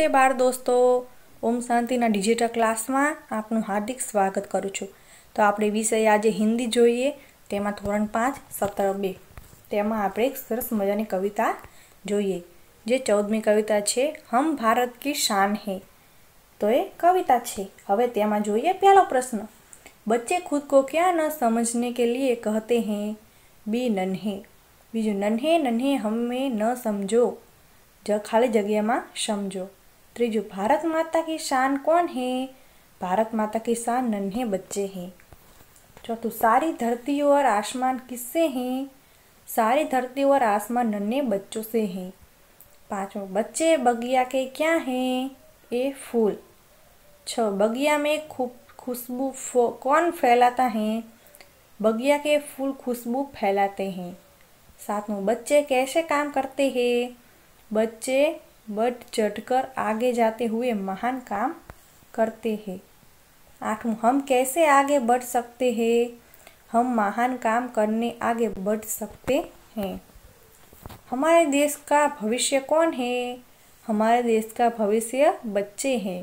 नमस्ते बाळ दोस्तों, ओम शांतिना digital class में आपनु हार्दिक स्वागत करूँ छूँ। तो આપણે વિષય આજે हिंदी જોઈએ, તેમાં ધોરણ 5 સત્ર 2 તેમાં આપણે એક સરસ મજાની કવિતા જોઈએ, જે 14મી કવિતા છે हम भारत की शान है। तो ये कविता છે। હવે તેમાં જોઈએ पहला प्रश्न, बच्चे खुद को क्या न समझने के लिए कहते हैं, बी नन्हे। बीजू नन्हे नन्हे हमें न समझो, खाली जगह में समझो। त्रीजू भारत माता की शान कौन है, भारत माता की शान नन्हे बच्चे हैं। चौथू सारी धरती और आसमान किससे हैं, सारी धरती और आसमान नन्हे बच्चों से हैं। पांचवा बच्चे बगिया के क्या हैं, ए फूल। छ बगिया में खुशबू कौन फैलाता है, बगिया के फूल खुशबू फैलाते हैं। सातवां बच्चे कैसे काम करते हैं, बच्चे बढ़ चढ़कर आगे जाते हुए महान काम करते हैं। आठवां हम कैसे आगे बढ़ सकते हैं, हम महान काम करने आगे बढ़ सकते हैं। हमारे देश का भविष्य कौन है, हमारे देश का भविष्य बच्चे हैं।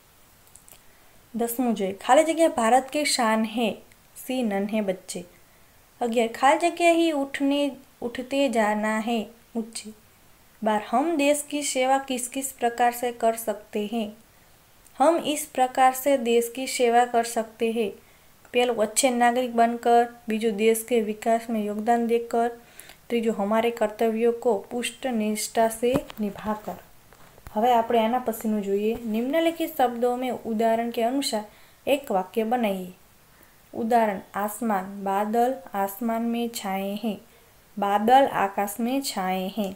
10वां जो खाली जगह भारत की शान है, सी नन्हे बच्चे। 11 खाली जगह ही उठते जाना है, ऊंचे। 12 हम देश की सेवा किस किस प्रकार से कर सकते हैं, हम इस प्रकार से देश की सेवा कर सकते हैं। पहले अच्छे नागरिक बनकर, बीजू देश के विकास में योगदान देकर, तीजू हमारे कर्तव्यों को पुष्ट निष्ठा से निभाकर। हवे आपणे आना पछीनुं जोईए, निम्नलिखित शब्दों में उदाहरण के अनुसार एक वाक्य बनाइए। उदाहरण आसमान, बादल आसमान में छाए हैं, बादल आकाश में छाए हैं।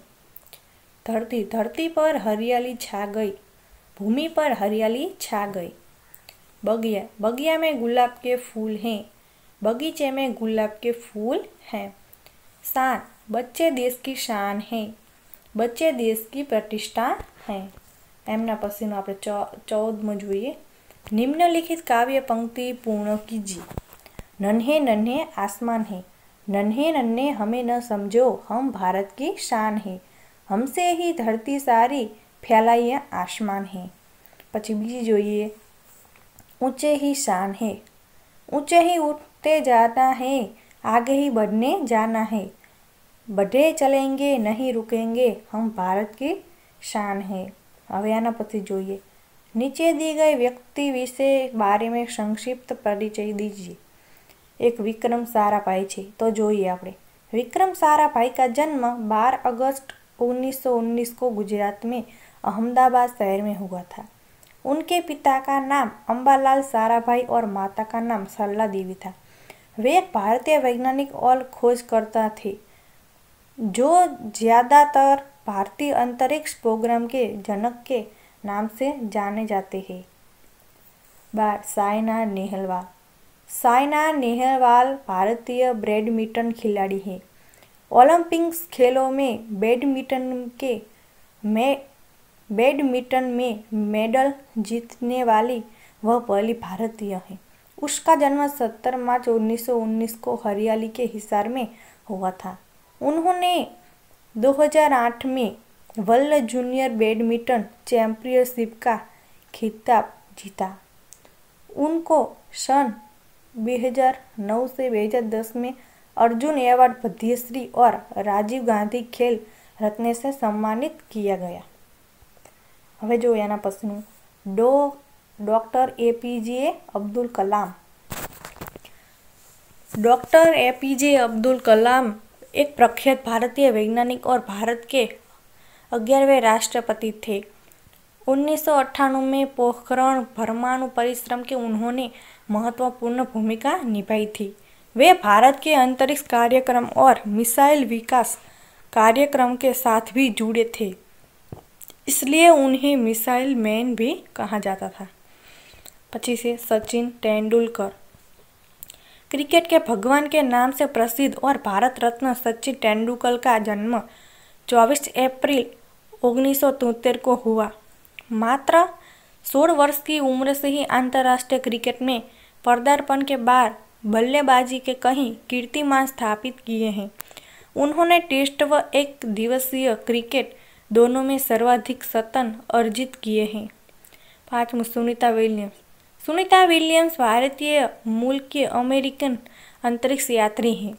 धरती, धरती पर हरियाली छा गई, भूमि पर हरियाली छा गई। बगिया, बगिया में गुलाब के फूल हैं, बगीचे में गुलाब के फूल हैं। शान, बच्चे देश की शान हैं, बच्चे देश की प्रतिष्ठा हैं। एमना पछीनो आपणे 14मो जोईए, निम्नलिखित काव्य पंक्ति पूर्ण कीजिए। नन्हे नन्हे आसमान है, नन्हे नन्हे हमें न समझो, हम भारत की शान है, हमसे ही धरती सारी फैलाई आसमान है। पछी बीजी जोईए, ऊंचे ही शान है, ऊंचे ही उठते जाना है, आगे ही बढ़ने जाना है, बढ़े चलेंगे नहीं रुकेंगे, हम भारत की शान है। हवे आना पछी जोईए, नीचे दी गई व्यक्ति विषे बारे में संक्षिप्त परिचय दीजिए। एक विक्रम साराभाई छे, तो जोईए आपणे। विक्रम साराभाई का जन्म 12 अगस्त 1919 को गुजरात में अहमदाबाद शहर में हुआ था। उनके पिता का नाम अंबालाल साराभाई और माता का नाम सरला देवी था। वे एक भारतीय वैज्ञानिक और खोजकर्ता थे, जो ज़्यादातर भारतीय अंतरिक्ष प्रोग्राम के जनक के नाम से जाने जाते हैं। साइना नेहवाल, साइना नेहवाल भारतीय बैडमिंटन खिलाड़ी है। ओलंपिक्स खेलों में बैडमिंटन में मेडल जीतने वाली वह पहली भारतीय है। उसका जन्म 17 मार्च 1919 को हरियाणा के हिसार में हुआ था। उन्होंने 2008 में वर्ल्ड जूनियर बैडमिंटन चैंपियनशिप का खिताब जीता। उनको सन 2009 से 2010 में अर्जुन अवार्ड, पद्मश्री और राजीव गांधी खेल रत्न से सम्मानित किया गया। हवे जो याना पछीनु doctor APJ Abdul Kalam. Doctor APJ Abdul Kalam एक प्रख्यात भारतीय वैज्ञानिक और भारत के 11वें राष्ट्रपति थे। 1998 में पोखरण परमाणु परिश्रम के उन्होंने महत्वपूर्ण भूमिका निभाई थी। वे भारत के अंतरिक्ष कार्यक्रम और मिसाइल विकास कार्यक्रम के साथ भी जुड़े थे, इसलिए उन्हें मिसाइल मैन भी कहा जाता था। पची से सचिन तेंदुलकर, क्रिकेट के भगवान के नाम से प्रसिद्ध और भारत रत्न सचिन तेंदुलकर का जन्म 24 अप्रैल 1973 को हुआ। मात्र 16 वर्ष की उम्र से ही अंतर्राष्ट्रीय क्रिकेट में पदार्पण के बाद बल्लेबाजी के कई कीर्तिमान स्थापित किए हैं। उन्होंने टेस्ट व एक दिवसीय क्रिकेट दोनों में सर्वाधिक सतन अर्जित किए हैं। 5. सुनीता विलियम्स। सुनीता विलियम्स भारतीय मूल के अमेरिकन अंतरिक्ष यात्री हैं।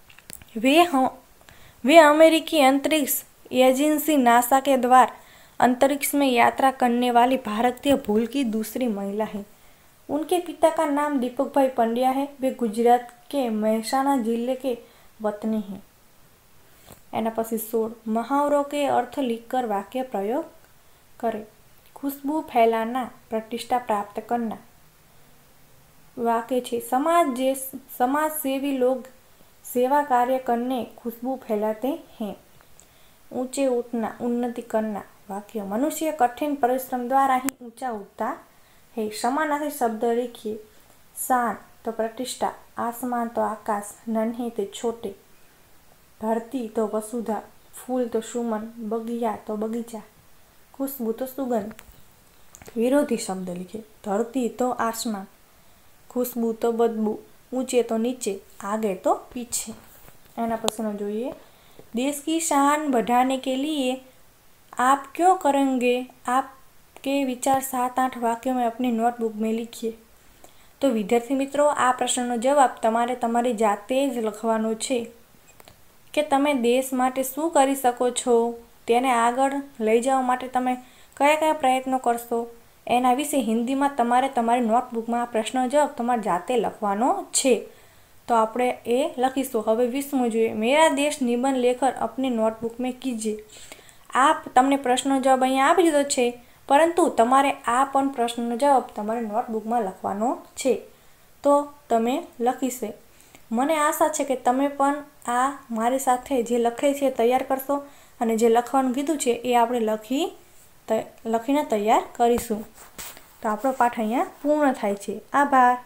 वे अमेरिकी अंतरिक्ष एजेंसी नासा के द्वारा अंतरिक्ष में यात्रा करने वाली भारतीय मूल की दूसरी महिला है। उनके पिता का नाम दीपक भाई पंड्या है। वे गुजरात के મહેસાણા जिले के वतनी हैं। एना पछी 16 मुहावरों के अर्थ लिखकर वाक्य प्रयोग करें। खुशबू फैलाना, प्रतिष्ठा प्राप्त करना। वाक्य छे समाज सेवी लोग सेवा कार्य करने खुशबू फैलाते हैं। ऊंचे उठना, उन्नति करना। वाक्य मनुष्य कठिन परिश्रम द्वारा ही ऊंचा उठता है। समानार्थी शब्द लिखिए। शान तो प्रतिष्ठा, आसमान तो आकाश, नन्हे तो छोटे, धरती तो वसुधा, फूल तो सुमन, बगिया तो बगीचा, खुशबू तो सुगंध। विरोधी शब्द लिखे। धरती तो आसमान, खुशबू तो बदबू, ऊंचे तो नीचे, आगे तो पीछे। एना पछीनो जोईए। देश की शान बढ़ाने के लिए आप क्यों करेंगे? आपके विचार 7-8 वाक्यों में अपनी नोटबुक में लिखिए। तो विद्यार्थी मित्रों, आ प्रश्नનો જવાબ તમારે તમારી જાતે જ લખવાનો છે કે તમે દેશ માટે શું કરી શકો છો, તેને આગળ લઈ જવા માટે તમે કયા કયા પ્રયત્નો કરશો, એના વિશે હિન્દીમાં તમારે તમારી નોટબુકમાં આ પ્રશ્નનો જવાબ તમારે જાતે લખવાનો છે। तो આપણે એ લખીશું। હવે 20મું જોઈએ। मेरा देश निबंध लेखर अपनी नोटबुक में कीजिए। आप તમને પ્રશ્નનો જવાબ અહીંયા આપી દીધો છે, પરંતુ તમારે આ પણ પ્રશ્નનો જવાબ તમારી નોટબુકમાં લખવાનો છે। તો તમે લખીશે। મને આશા છે કે તમે પણ આ મારી સાથે જે લખે છે તૈયાર કરશો અને જે લખવાનું કીધું છે એ આપણે લખીને તૈયાર કરીશું। તો આપણો પાઠ અહીંયા પૂર્ણ થાય છે। આભાર।